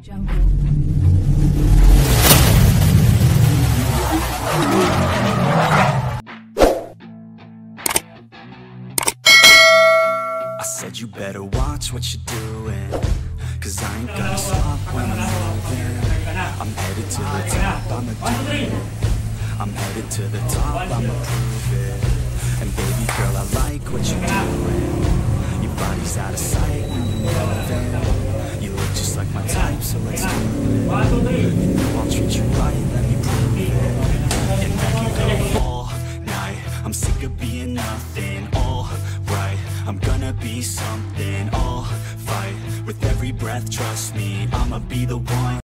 I said you better watch what you're doing, 'cause I ain't gonna stop when I'm moving. I'm headed to the top, I'ma do it. I'm headed to the top, I'ma prove it. And baby girl, I like what you're doing. Your body's out of sight when you're moving. You look just like my type, so let's do it. You know I'll treat you right, let me prove it. And I can go all night, I'm sick of being nothing. All right, I'm gonna be something. I'll fight with every breath, trust me, I'ma be the one.